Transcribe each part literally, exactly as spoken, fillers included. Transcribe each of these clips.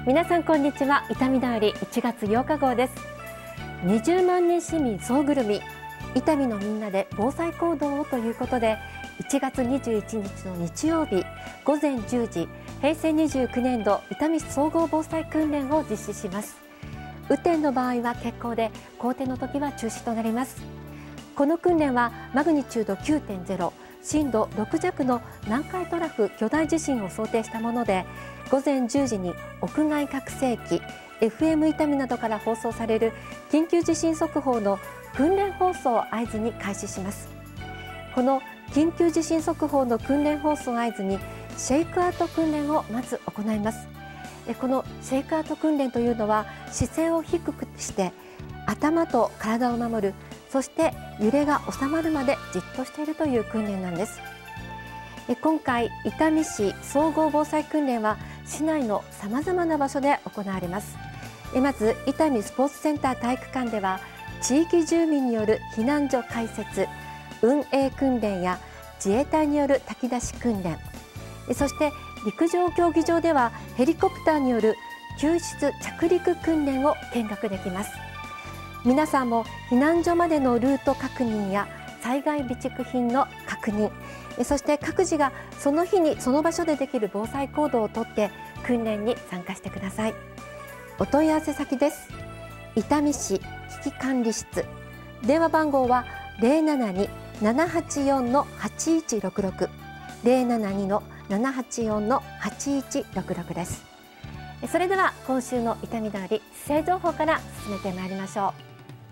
皆さんこんにちは。伊丹だよりいちがつようか号です。にじゅうまんにん市民総ぐるみ、伊丹のみんなで防災行動をということで、いちがつにじゅういちにちの日曜日ごぜんじゅうじ、へいせいにじゅうきゅうねんど伊丹市総合防災訓練を実施します。雨天の場合は欠航で、好天の時は中止となります。この訓練はマグニチュード きゅうてんゼロ、震度ろくじゃくの南海トラフ巨大地震を想定したもので、ごぜんじゅうじに屋外拡声器 エフエム 伊丹などから放送される緊急地震速報の訓練放送を合図に開始します。この緊急地震速報の訓練放送を合図にシェイクアウト訓練をまず行います。このシェイクアウト訓練というのは、姿勢を低くして頭と体を守る、そして揺れが収まるまでじっとしているという訓練なんです。今回伊丹市総合防災訓練は市内のさまざまな場所で行われます。まず伊丹スポーツセンター体育館では、地域住民による避難所開設、運営訓練や自衛隊による炊き出し訓練、そして陸上競技場ではヘリコプターによる救出着陸訓練を見学できます。皆さんも避難所までのルート確認や災害備蓄品の確認、そして各自がその日にその場所でできる防災行動をとって訓練に参加してください。お問い合わせ先です。伊丹市危機管理室、電話番号は ゼロななに ななはちよん はちいちろくろく ゼロななに ななはちよん はちいちろくろくです。それでは今週の伊丹だより市政情報から進めてまいりましょう。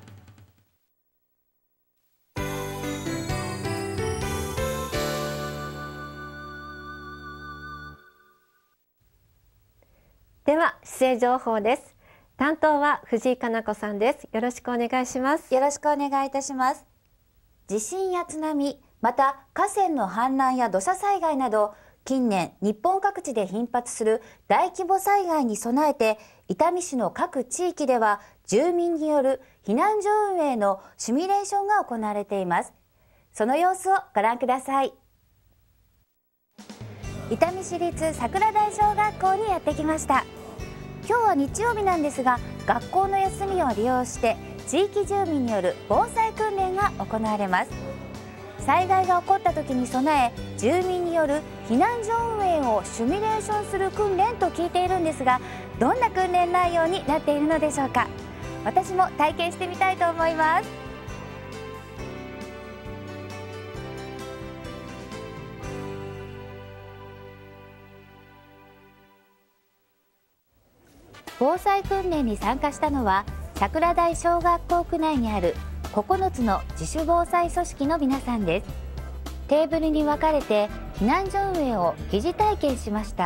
では市政情報です。担当は藤井加奈子さんです。よろしくお願いします。 よろしくお願いいたします。地震や津波、また河川の氾濫や土砂災害など、近年日本各地で頻発する大規模災害に備えて、伊丹市の各地域では住民による避難所運営のシミュレーションが行われています。その様子をご覧ください。伊丹市立桜台小学校にやってきました。今日は日曜日なんですが、学校の休みを利用して地域住民による防災訓練が行われます。災害が起こった時に備え、住民による避難所運営をシミュレーションする訓練と聞いているんですが、どんな訓練内容になっているのでしょうか。私も体験してみたいと思います。防災訓練に参加したのは、桜台小学校区内にあるここのつの自主防災組織の皆さんです。テーブルに分かれて避難所運営を疑似体験しました。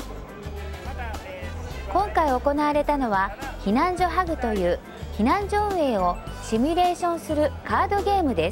今回行われたのは避難所ハグという避難所運営をシミュレーションするカードゲームです。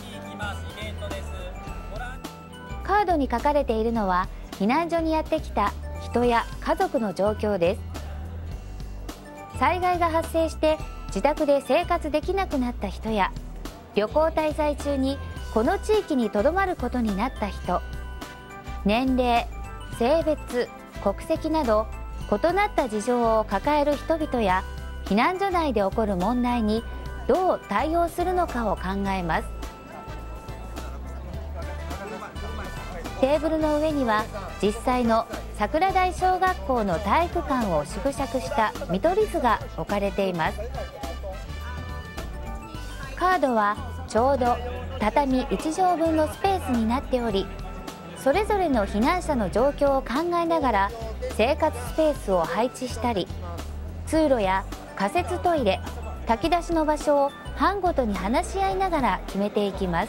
カードに書かれているのは避難所にやってきた人や家族の状況です。災害が発生して自宅で生活できなくなった人や、旅行滞在中にこの地域にとどまることになった人、年齢、性別、国籍など異なった事情を抱える人々や、避難所内で起こる問題にどう対応するのかを考えます。テーブルの上には実際の桜台小学校の体育館を縮尺した見取り図が置かれています。カードはちょうど畳いちじょうぶんのスペースになっており、それぞれの避難者の状況を考えながら生活スペースを配置したり、通路や仮設トイレ、炊き出しの場所を班ごとに話し合いながら決めていきます。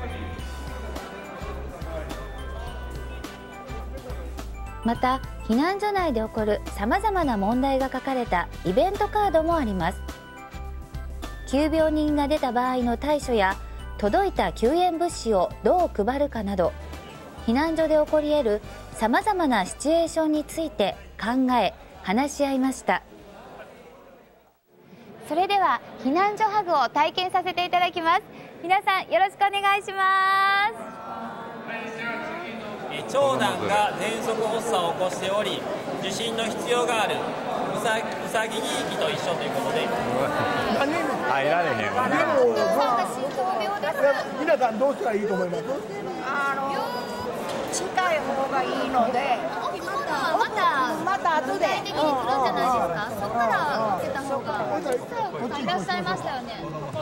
また避難所内で起こるさまざまな問題が書かれたイベントカードもあります。急病人が出た場合の対処や、届いた救援物資をどう配るかなど、避難所で起こり得るさまざまなシチュエーションについて考え話し合いました。それでは避難所ハグを体験させていただきます。皆さんよろしくお願いします。 長男が喘息発作を起こしており、 受診の必要があるうさうさぎに行きと一緒ということで入られへんわ。 でも皆さんどうしたらいいと思います？ あの近い方がいいので、 またまた後で具体的に来るんじゃないですか。そこから受けた方がいらっしゃいましたよね。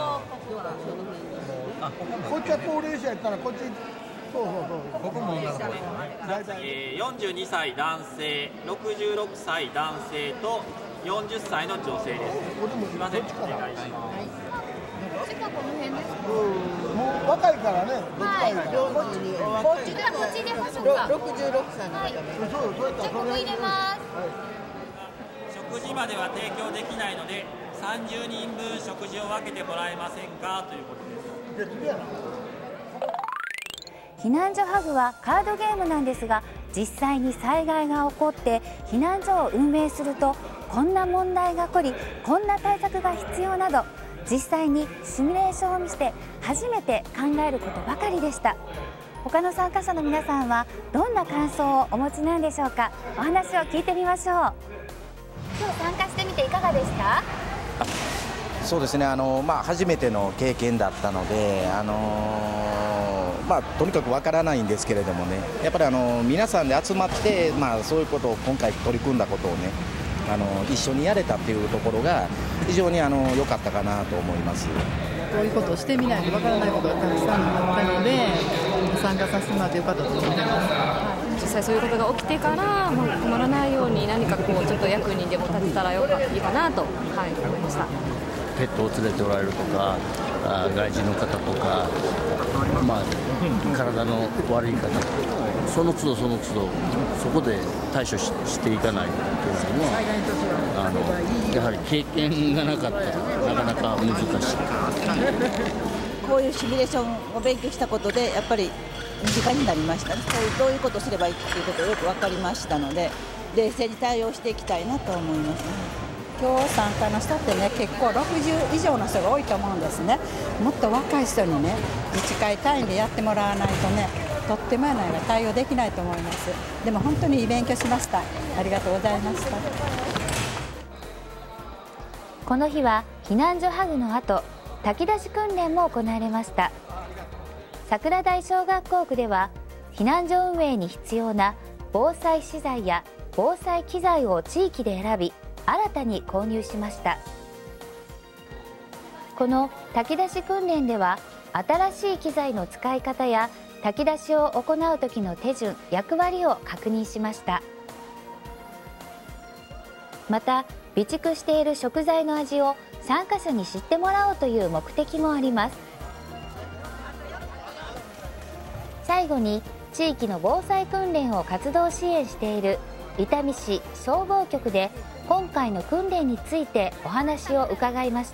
こっちは高齢者やったらこっち、そうそうそう。ここもよんじゅうにさい男性、ろくじゅうろくさい男性とよんじゅっさいの女性です。すみません、お願いします。 近くの辺ですか。 もう若いからね。 はい。 こっちにこっちでこっち入れましょうか。 ろくじゅうろくさいの方。 はい。じゃあここ入れます。 食事までは提供できないのでさんじゅうにんぶん食事を分けてもらえませんかということです。 避難所ハグはカードゲームなんですが、実際に災害が起こって避難所を運営するとこんな問題が起こり、こんな対策が必要など、実際にシミュレーションをして初めて考えることばかりでした。他の参加者の皆さんはどんな感想をお持ちなんでしょうか。お話を聞いてみましょう。今日参加してみていかがでした？ そうですね、あのまあ、初めての経験だったので、あのまあ、とにかくわからないんですけれどもね、やっぱりあの皆さんで集まって、まあ、そういうことを今回取り組んだことをね、あの一緒にやれたっていうところが非常にあの良かったかなと思います。 こういうことをしてみないとわからないことがたくさんあったので、参加させてもらってよかったと思います。 実際そういうことが起きてから、まあ、困らないように何かこうちょっと役にでも立てたらよかいいかなと、はい、思いました。 ペットを連れておられるとか、あ外人の方とか、まあ、体の悪い方、その都度その都度そこで対処 し, していかないというのは、あのやはり経験がなかったらなかなか難しい。 こういうシミュレーションを勉強したことでやっぱり身近になりましたね。そういうどういうことをすればいいということをよく分かりましたので、冷静に対応していきたいなと思いますね。 今日参加の人ってね、結構ろくじゅう以上の人が多いと思うんですね。もっと若い人にね、自治会単位でやってもらわないとね、とってもやないが対応できないと思います。でも本当にいい勉強しました。ありがとうございました。 この日は避難所ハグの後、炊き出し訓練も行われました。桜台小学校区では避難所運営に必要な防災資材や防災機材を地域で選び、新たに購入しました。この炊き出し訓練では新しい機材の使い方や炊き出しを行う時の手順、役割を確認しました。また備蓄している食材の味を参加者に知ってもらおうという目的もあります。最後に地域の防災訓練を活動支援している伊丹市消防局で今回の訓練についてお話を伺いました。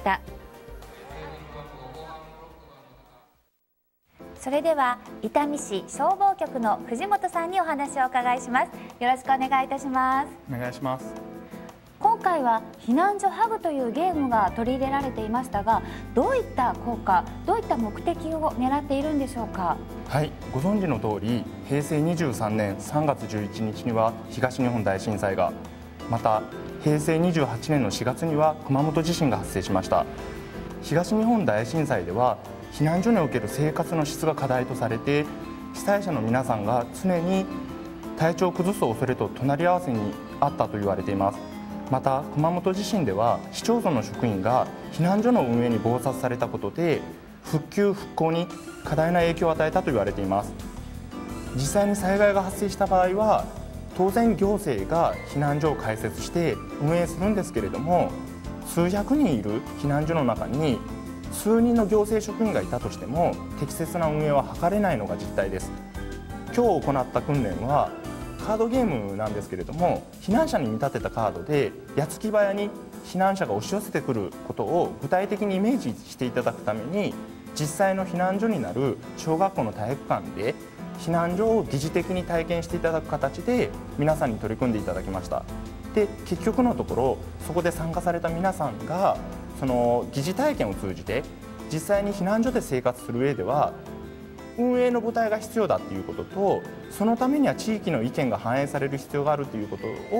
それでは伊丹市消防局の藤本さんにお話をお伺いします。よろしくお願いいたします。 お願いします。 今回は避難所ハグというゲームが取り入れられていましたが、どういった効果、どういった目的を狙っているんでしょうか。 はい、ご存知の通り、平成にじゅうさんねんさんがつじゅういちにちには東日本大震災が、また平成にじゅうはちねんのしがつには熊本地震が発生しました。東日本大震災では避難所における生活の質が課題とされて、被災者の皆さんが常に体調を崩す恐れと隣り合わせにあったと言われています。また熊本地震では市町村の職員が避難所の運営に忙殺されたことで復旧復興に過大な影響を与えたと言われています。実際に災害が発生した場合は当然行政が避難所を開設して運営するんですけれども、数百人いる避難所の中に数人の行政職員がいたとしても適切な運営は図れないのが実態です。今日行った訓練はカードゲームなんですけれども、避難者に見立てたカードで矢継ぎ早に避難者が押し寄せてくることを具体的にイメージしていただくために、実際の避難所になる小学校の体育館で避難所を疑似的に体験していただく形で皆さんに取り組んでいただきました。で、結局のところそこで参加された皆さんがその疑似体験を通じて実際に避難所で生活する上では運営の母体が必要だということと、そのためには地域の意見が反映される必要があるということを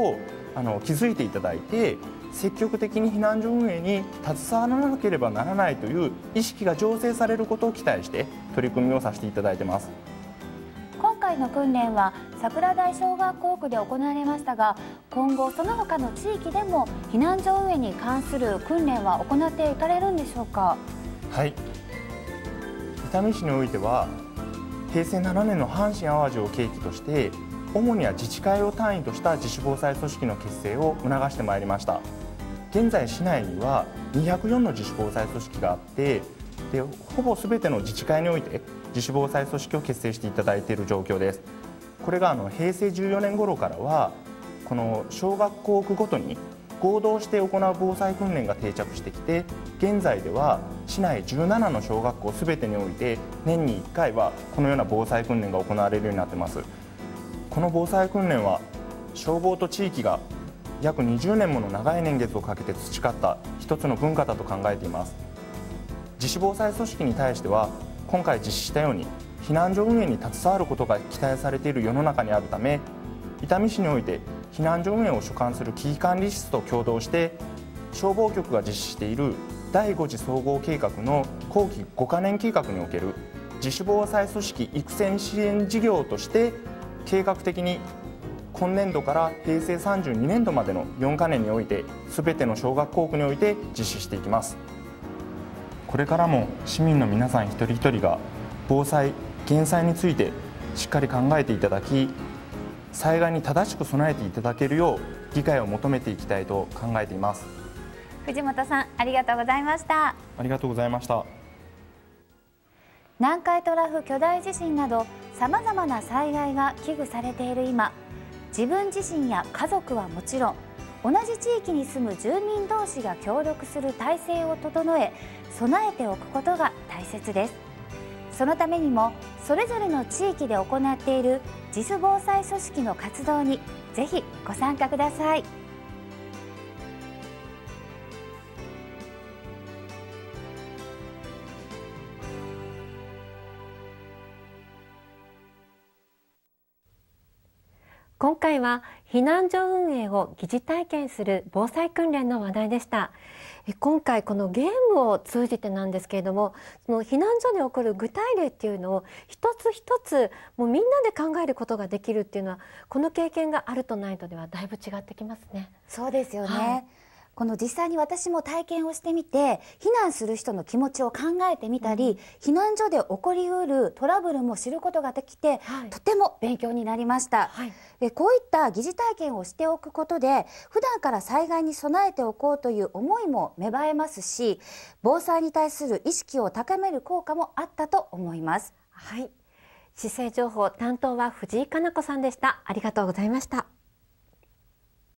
あの気づいていただいて、積極的に避難所運営に携わらなければならないという意識が醸成されることを期待して取り組みをさせていただいてます。 今回の訓練は桜台小学校区で行われましたが、今後その他の地域でも避難所運営に関する訓練は行っていかれるんでしょうか。 はい、伊丹市においてはへいせいななねんの阪神・淡路を契機として主には自治会を単位とした自主防災組織の結成を促してまいりました。現在市内にはにひゃくよんの自主防災組織があって、でほぼ全ての自治会において自主防災組織を結成していただいている状況です。これがあのへいせいじゅうよねん頃からはこの小学校区ごとに合同して行う防災訓練が定着してきて、現在では市内じゅうななの小学校すべてにおいて年にいっかいはこのような防災訓練が行われるようになっています。この防災訓練は消防と地域が約にじゅうねんもの長い年月をかけて培った一つの文化だと考えています。自主防災組織に対しては今回実施したように避難所運営に携わることが期待されている世の中にあるため、伊丹市において避難所運営を所管する危機管理室と共同して消防局が実施しているだいご次総合計画の後期ごかねん計画における自主防災組織育成支援事業として計画的に今年度からへいせいさんじゅうにねんどまでのよんかねんにおいて全ての小学校区において実施していきます。これからも市民の皆さん一人一人が防災・減災についてしっかり考えていただき、災害に正しく備えていただけるよう理解を求めていきたいと考えています。 藤本さん、ありがとうございました。 ありがとうございました。 南海トラフ巨大地震などさまざまな災害が危惧されている今、自分自身や家族はもちろん同じ地域に住む住民同士が協力する体制を整え備えておくことが大切です。そのためにもそれぞれの地域で行っている自主防災組織の活動にぜひご参加ください。 今回は避難所運営を疑似体験する防災訓練の話題でした。今回このゲームを通じてなんですけれども、その避難所で起こる具体例っていうのを一つ一つもうみんなで考えることができるっていうのは、この経験があるとないとではだいぶ違ってきますね。 そうですよね、 はい、 この実際に私も体験をしてみて、避難する人の気持ちを考えてみたり、うん、避難所で起こりうるトラブルも知ることができて、はい、とても勉強になりました、はい、でこういった疑似体験をしておくことで普段から災害に備えておこうという思いも芽生えますし、防災に対する意識を高める効果もあったと思います。 はい、市政情報担当は藤井加奈子さんでした。ありがとうございました。